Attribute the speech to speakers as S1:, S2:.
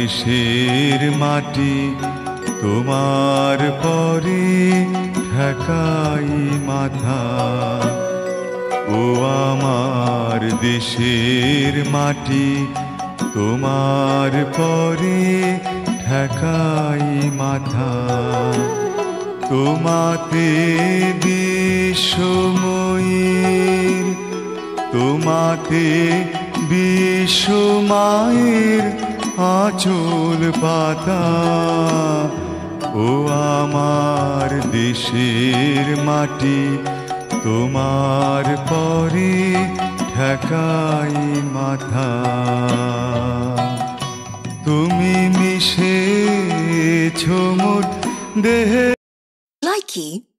S1: দেশের মাটি তোমার পরে ঠেকাই মাথা। ও আমার দেশের মাটি তোমার পরে ঠেকাই মাথা। তোমাতে বিশ্বময়ীর, তোমাতে বিশ্বমায়ের আঁচল পাতা। ও আমার দেশের মাটি তোমার পরে ঠেকাই মাথা। তুমি মিশেছো মোর দেহে।
S2: Likey